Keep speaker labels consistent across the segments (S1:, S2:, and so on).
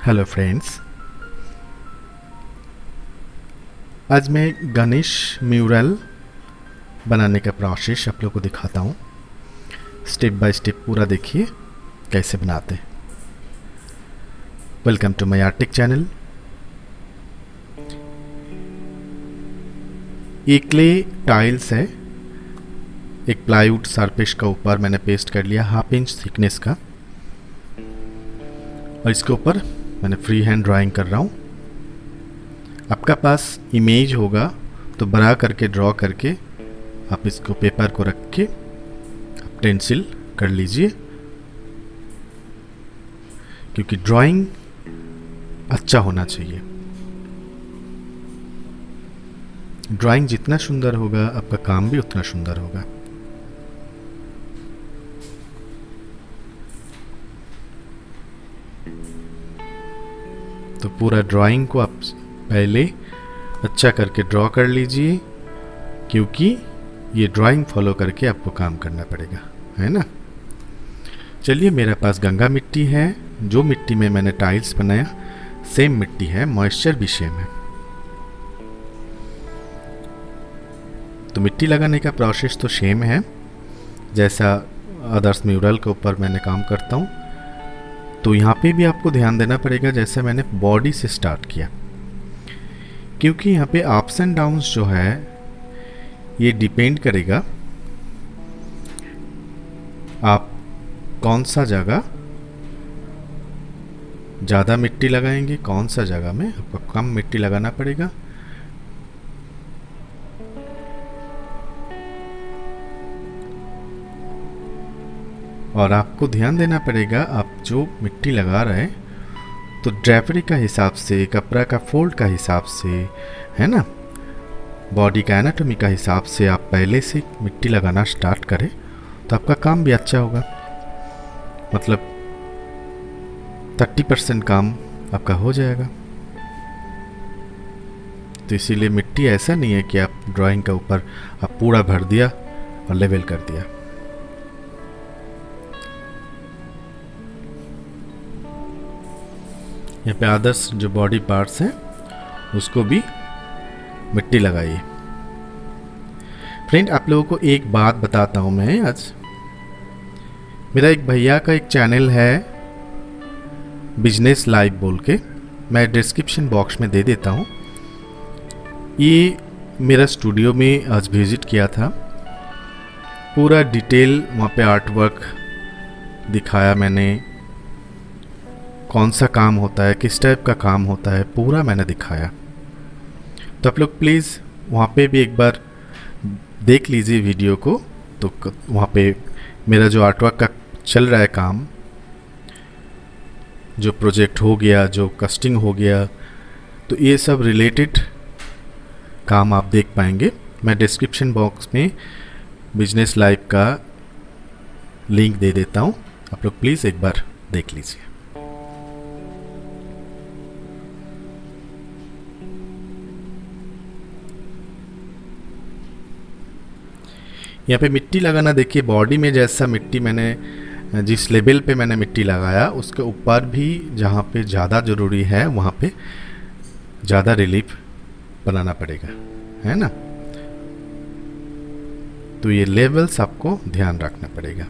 S1: Hello friends, आज मैं Ganesh mural बनाने का प्रोसेस आप लोगों को दिखाता हूँ। स्टेप बाय स्टेप पूरा देखिए कैसे बनाते हैं। Welcome to my Artic channel. ये क्ले टाइल्स है, एक प्लाईवुड सरफेस का ऊपर मैंने पेस्ट कर लिया 1/2 इंच थिकनेस का, और इसके ऊपर मैंने फ्री हैंड ड्राइंग कर रहा हूँ। आपका पास इमेज होगा तो बड़ा करके ड्रॉ करके आप इसको पेपर को रख के आप पेंसिल कर लीजिए, क्योंकि ड्राइंग अच्छा होना चाहिए। ड्राइंग जितना सुंदर होगा आपका काम भी उतना सुंदर होगा। तो पूरा ड्राइंग को आप पहले अच्छा करके ड्रॉ कर लीजिए, क्योंकि ये ड्राइंग फॉलो करके आपको काम करना पड़ेगा, है ना। चलिए, मेरे पास गंगा मिट्टी है, जो मिट्टी में मैंने टाइल्स बनाया सेम मिट्टी है, मॉइस्चर भी सेम है। तो मिट्टी लगाने का प्रोसेस तो सेम है जैसा अदर्स म्यूरल के ऊपर मैंने काम करता हूँ। तो यहाँ पे भी आपको ध्यान देना पड़ेगा, जैसे मैंने बॉडी से स्टार्ट किया, क्योंकि यहाँ पे अप्स एंड डाउन्स जो है ये डिपेंड करेगा आप कौन सा जगह ज़्यादा मिट्टी लगाएंगे, कौन सा जगह में आपको कम मिट्टी लगाना पड़ेगा। और आपको ध्यान देना पड़ेगा, आप जो मिट्टी लगा रहे हैं तो ड्रेपरी का हिसाब से, कपड़ा का फोल्ड का हिसाब से, है ना, बॉडी का एनाटॉमी का हिसाब से आप पहले से मिट्टी लगाना स्टार्ट करें तो आपका काम भी अच्छा होगा। मतलब 30% काम आपका हो जाएगा। तो इसीलिए मिट्टी ऐसा नहीं है कि आप ड्राइंग के ऊपर आप पूरा भर दिया और लेवल कर दिया। यहाँ पे आदर्श जो बॉडी पार्ट्स हैं उसको भी मिट्टी लगाइए। फ्रेंड, आप लोगों को एक बात बताता हूँ मैं आज। मेरा एक भैया का एक चैनल है बिजनेस लाइव बोल के, मैं डिस्क्रिप्शन बॉक्स में दे देता हूँ। ये मेरा स्टूडियो में आज विजिट किया था, पूरा डिटेल वहाँ पे आर्ट वर्क दिखाया मैंने, कौन सा काम होता है, किस टाइप का काम होता है, पूरा मैंने दिखाया। तो आप लोग प्लीज़ वहाँ पे भी एक बार देख लीजिए वीडियो को। तो वहाँ पे मेरा जो आर्टवर्क का चल रहा है काम, जो प्रोजेक्ट हो गया, जो कस्टिंग हो गया, तो ये सब रिलेटेड काम आप देख पाएंगे। मैं डिस्क्रिप्शन बॉक्स में बिजनेस लाइव का लिंक दे देता हूँ, आप लोग प्लीज़ एक बार देख लीजिए। यहाँ पे मिट्टी लगाना देखिए, बॉडी में जैसा मिट्टी मैंने जिस लेवल पे मैंने मिट्टी लगाया उसके ऊपर भी जहाँ पे ज़्यादा ज़रूरी है वहाँ पे ज़्यादा रिलीफ बनाना पड़ेगा, है ना। तो ये लेवल्स आपको ध्यान रखना पड़ेगा।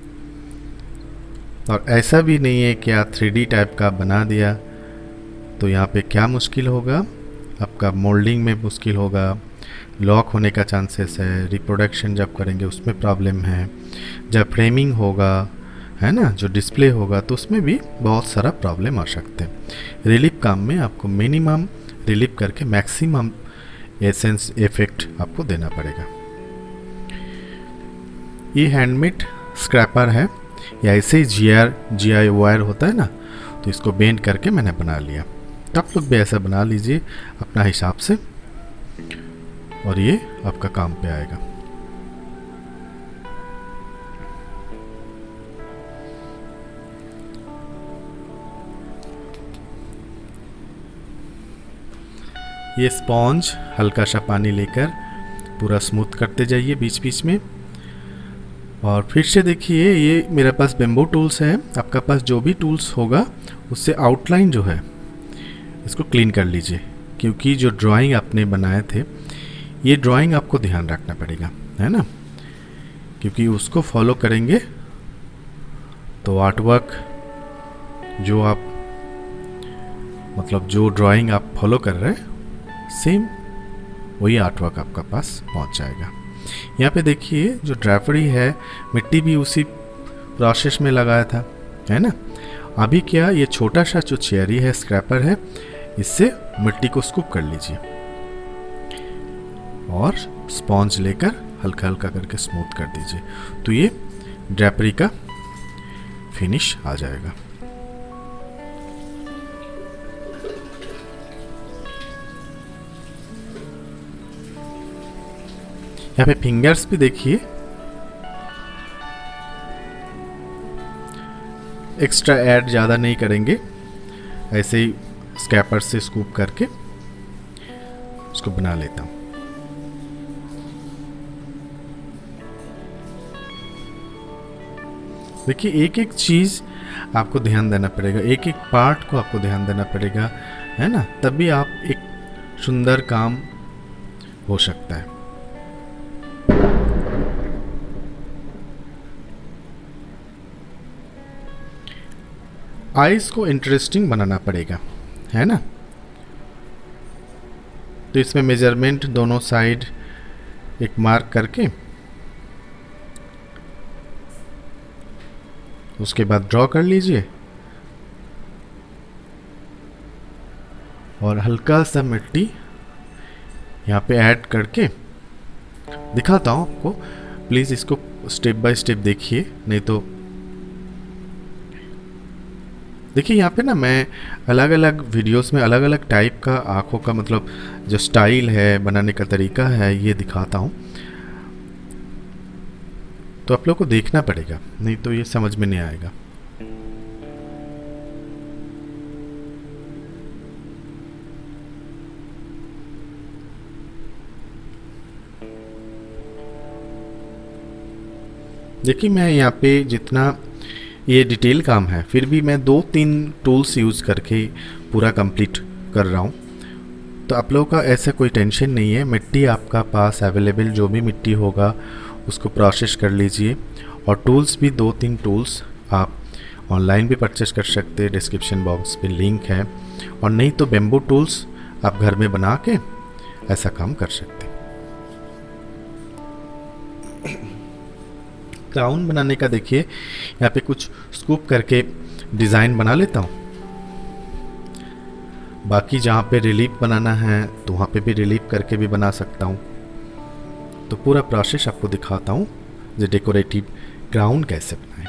S1: और ऐसा भी नहीं है कि आप 3D टाइप का बना दिया तो यहाँ पे क्या मुश्किल होगा, आपका मोल्डिंग में मुश्किल होगा, लॉक होने का चांसेस है, रिप्रोडक्शन जब करेंगे उसमें प्रॉब्लम है, जब फ्रेमिंग होगा, है ना, जो डिस्प्ले होगा तो उसमें भी बहुत सारा प्रॉब्लम आ सकते हैं। रिलीफ काम में आपको मिनिमम रिलीफ करके मैक्सिमम एसेंस इफेक्ट आपको देना पड़ेगा। ये हैंडमेड स्क्रैपर है, या ऐसे ही GI वायर होता है ना, तो इसको बेंड करके मैंने बना लिया। तो आप लोग भी ऐसा बना लीजिए अपना हिसाब से, और ये आपका काम पे आएगा। ये स्पॉन्ज हल्का सा पानी लेकर पूरा स्मूथ करते जाइए बीच बीच में। और फिर से देखिए, ये मेरे पास बेम्बो टूल्स है। आपका पास जो भी टूल्स होगा उससे आउटलाइन जो है इसको क्लीन कर लीजिए, क्योंकि जो ड्राइंग आपने बनाए थे ये ड्राइंग आपको ध्यान रखना पड़ेगा, है ना, क्योंकि उसको फॉलो करेंगे तो आर्टवर्क जो आप मतलब जो ड्राइंग आप फॉलो कर रहे हैं सेम वही आर्टवर्क आपका पास पहुंच जाएगा। यहाँ पे देखिए जो ड्राइवरी है, मिट्टी भी उसी प्रोसेस में लगाया था, है ना। अभी क्या, ये छोटा सा जो चेयरी है, स्क्रैपर है, इससे मिट्टी को स्कूप कर लीजिए और स्पॉन्ज लेकर हल्का हल्का करके स्मूथ कर दीजिए, तो ये ड्राइवरी का फिनिश आ जाएगा। यहाँ पे फिंगर्स भी देखिए, एक्स्ट्रा ऐड ज़्यादा नहीं करेंगे, ऐसे ही स्क्रैपर से स्कूप करके उसको बना लेता हूँ। देखिए एक एक चीज़ आपको ध्यान देना पड़ेगा, एक एक पार्ट को आपको ध्यान देना पड़ेगा, है ना, तभी आप एक सुंदर काम हो सकता है। आइज को इंटरेस्टिंग बनाना पड़ेगा, है ना, तो इसमें मेजरमेंट दोनों साइड एक मार्क करके उसके बाद ड्रॉ कर लीजिए और हल्का सा मिट्टी यहाँ पे ऐड करके दिखाता हूँ आपको। प्लीज़ इसको स्टेप बाय स्टेप देखिए, नहीं तो देखिए यहाँ पे ना मैं अलग अलग वीडियोस में अलग अलग टाइप का आँखों का मतलब जो स्टाइल है, बनाने का तरीका है, ये दिखाता हूँ, तो आप लोग को देखना पड़ेगा, नहीं तो ये समझ में नहीं आएगा। देखिए मैं यहाँ पे जितना ये डिटेल काम है, फिर भी मैं 2-3 टूल्स यूज़ करके पूरा कंप्लीट कर रहा हूँ, तो आप लोगों का ऐसा कोई टेंशन नहीं है। मिट्टी आपका पास अवेलेबल जो भी मिट्टी होगा उसको प्रोसेस कर लीजिए, और टूल्स भी 2-3 टूल्स आप ऑनलाइन भी परचेस कर सकते हैं, डिस्क्रिप्शन बॉक्स पे लिंक है, और नहीं तो बेम्बो टूल्स आप घर में बना के ऐसा काम कर सकते हैं। क्राउन बनाने का देखिए यहाँ पे कुछ स्कूप करके डिज़ाइन बना लेता हूँ, बाकी जहाँ पे रिलीफ बनाना है तो वहाँ पे भी रिलीफ करके भी बना सकता हूँ। तो पूरा प्रोसेस आपको दिखाता हूँ जो डेकोरेटिव क्राउन कैसे बनाएं।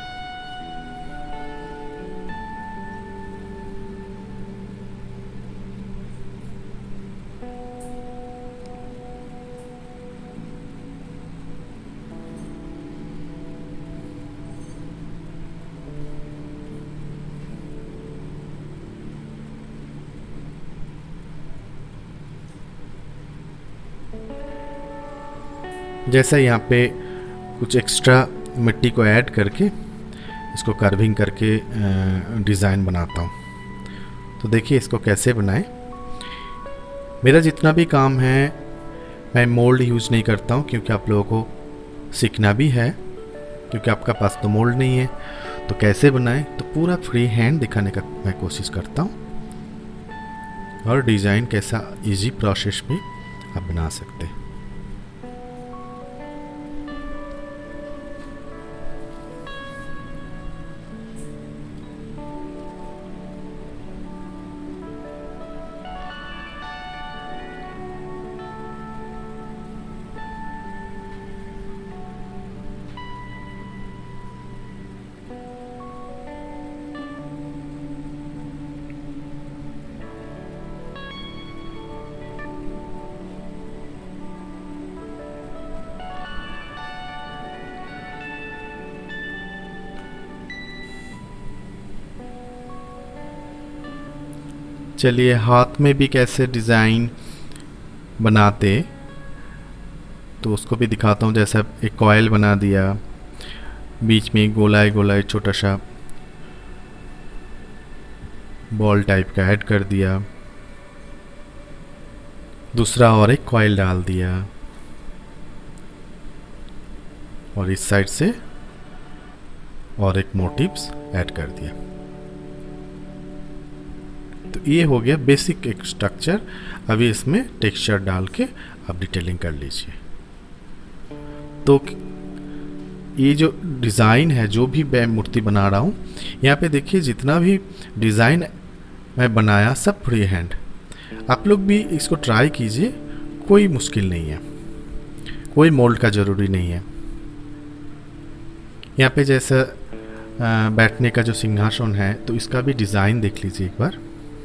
S1: जैसा यहाँ पे कुछ एक्स्ट्रा मिट्टी को ऐड करके इसको कर्विंग करके डिज़ाइन बनाता हूँ। तो देखिए इसको कैसे बनाएं। मेरा जितना भी काम है मैं मोल्ड यूज़ नहीं करता हूँ, क्योंकि आप लोगों को सीखना भी है, क्योंकि आपका पास तो मोल्ड नहीं है। तो कैसे बनाएं, तो पूरा फ्री हैंड दिखाने का मैं कोशिश करता हूँ, और डिज़ाइन कैसा इजी प्रोसेस में आप बना सकते हैं। चलिए हाथ में भी कैसे डिज़ाइन बनाते तो उसको भी दिखाता हूँ। जैसे एक कॉयल बना दिया, बीच में गोलाई गोलाई छोटा सा बॉल टाइप का ऐड कर दिया, दूसरा और एक कॉइल डाल दिया और इस साइड से और एक मोटिव्स ऐड कर दिया। तो ये हो गया बेसिक एक स्ट्रक्चर। अभी इसमें टेक्सचर डाल के आप डिटेलिंग कर लीजिए। तो ये जो डिज़ाइन है, जो भी मैं मूर्ति बना रहा हूँ, यहाँ पे देखिए जितना भी डिज़ाइन मैं बनाया सब फ्री हैंड। आप लोग भी इसको ट्राई कीजिए, कोई मुश्किल नहीं है, कोई मोल्ड का ज़रूरी नहीं है। यहाँ पे जैसा बैठने का जो सिंहासन है, तो इसका भी डिज़ाइन देख लीजिए एक बार।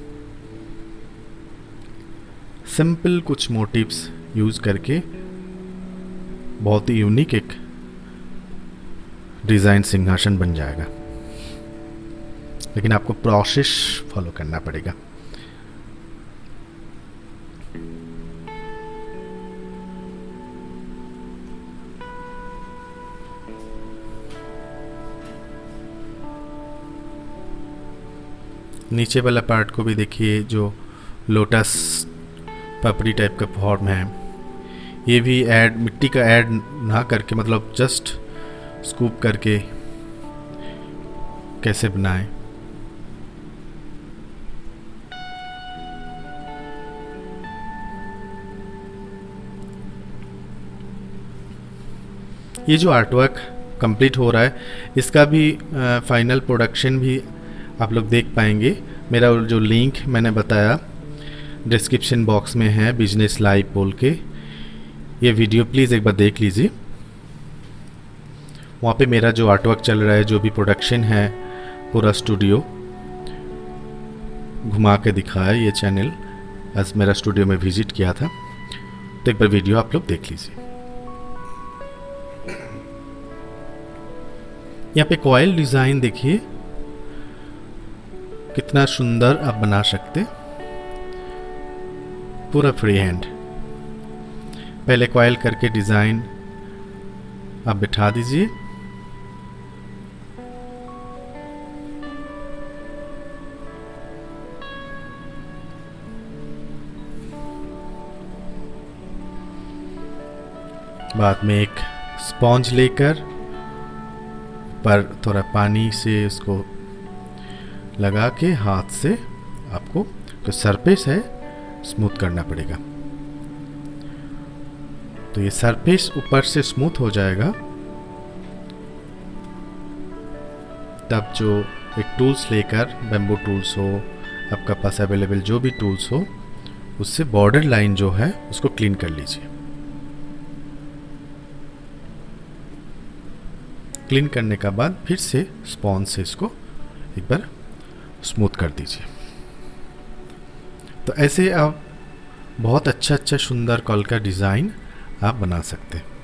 S1: सिंपल कुछ मोटिव्स यूज़ करके बहुत ही यूनिक एक डिज़ाइन सिंहासन बन जाएगा, लेकिन आपको प्रोसेस फॉलो करना पड़ेगा। नीचे वाला पार्ट को भी देखिए, जो लोटस पपड़ी टाइप का फॉर्म है, ये भी ऐड मिट्टी का ऐड ना करके, मतलब जस्ट स्कूप करके कैसे बनाएं। ये जो आर्टवर्क कंप्लीट हो रहा है, इसका भी फाइनल प्रोडक्शन भी आप लोग देख पाएंगे। मेरा जो लिंक मैंने बताया डिस्क्रिप्शन बॉक्स में है, बिजनेस लाइव बोल के। ये वीडियो प्लीज़ एक बार देख लीजिए। वहाँ पे मेरा जो आर्टवर्क चल रहा है, जो भी प्रोडक्शन है, पूरा स्टूडियो घुमा के दिखाया ये चैनल। आज मेरा स्टूडियो में विजिट किया था, तो एक बार वीडियो आप लोग देख लीजिए। यहाँ पे कॉइल डिज़ाइन देखिए कितना सुंदर आप बना सकते, पूरा फ्री हैंड। पहले कॉइल करके डिज़ाइन आप बिठा दीजिए, बाद में एक स्पॉन्ज लेकर पर थोड़ा पानी से उसको लगा के हाथ से आपको जो सरफेस है स्मूथ करना पड़ेगा। तो ये सरफेस ऊपर से स्मूथ हो जाएगा, तब जो एक टूल्स लेकर, बैम्बू टूल्स हो आपका पास अवेलेबल, जो भी टूल्स हो, उससे बॉर्डर लाइन जो है उसको क्लीन कर लीजिए। क्लीन करने का बाद फिर से स्पॉन्ज से इसको एक बार स्मूथ कर दीजिए। तो ऐसे आप बहुत अच्छा सुंदर कॉल का डिज़ाइन आप बना सकते हैं।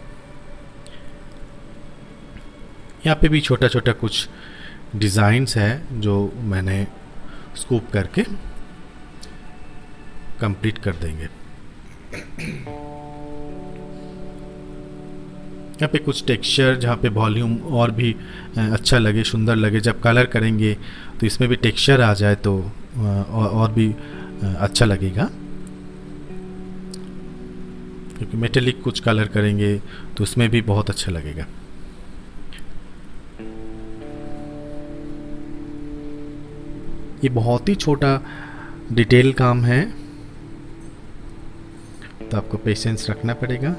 S1: यहाँ पे भी छोटा छोटा कुछ डिज़ाइंस है जो मैंने स्कूप करके कंप्लीट कर देंगे। यहाँ पे कुछ टेक्सचर, जहाँ पे वॉल्यूम और भी अच्छा लगे, सुंदर लगे, जब कलर करेंगे तो इसमें भी टेक्सचर आ जाए तो और भी अच्छा लगेगा। क्योंकि मेटेलिक कुछ कलर करेंगे तो उसमें भी बहुत अच्छा लगेगा। ये बहुत ही छोटा डिटेल काम है, तो आपको पेशेंस रखना पड़ेगा।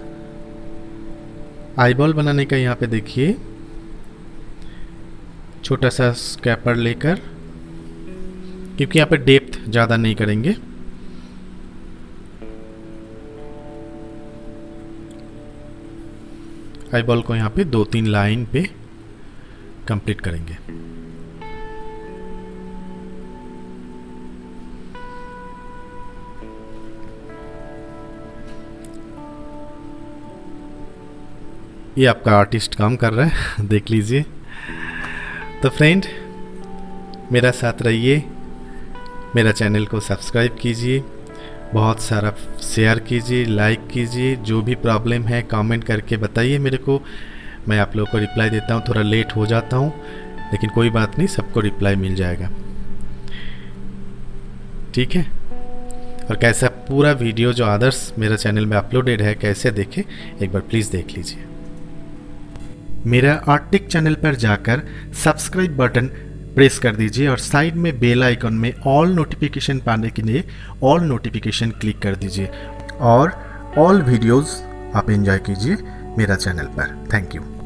S1: आईबॉल बनाने का यहाँ पे देखिए, छोटा सा स्कैपर लेकर, क्योंकि यहाँ पे डेप्थ ज़्यादा नहीं करेंगे, आईबॉल को यहाँ पे 2-3 लाइन पे कंप्लीट करेंगे। ये आपका आर्टिस्ट काम कर रहा है, देख लीजिए। तो फ्रेंड, मेरा साथ रहिए, मेरा चैनल को सब्सक्राइब कीजिए, बहुत सारा शेयर कीजिए, लाइक कीजिए। जो भी प्रॉब्लम है कमेंट करके बताइए मेरे को, मैं आप लोगों को रिप्लाई देता हूँ। थोड़ा लेट हो जाता हूँ, लेकिन कोई बात नहीं, सबको रिप्लाई मिल जाएगा। ठीक है। और कैसा पूरा वीडियो जो आदर्श मेरा चैनल में अपलोडेड है कैसे देखें, एक बार प्लीज़ देख लीजिए। मेरा आर्टिक चैनल पर जाकर सब्सक्राइब बटन प्रेस कर दीजिए और साइड में बेल आइकन में ऑल नोटिफिकेशन पाने के लिए ऑल नोटिफिकेशन क्लिक कर दीजिए और ऑल वीडियोस आप एंजॉय कीजिए मेरा चैनल पर। Thank you.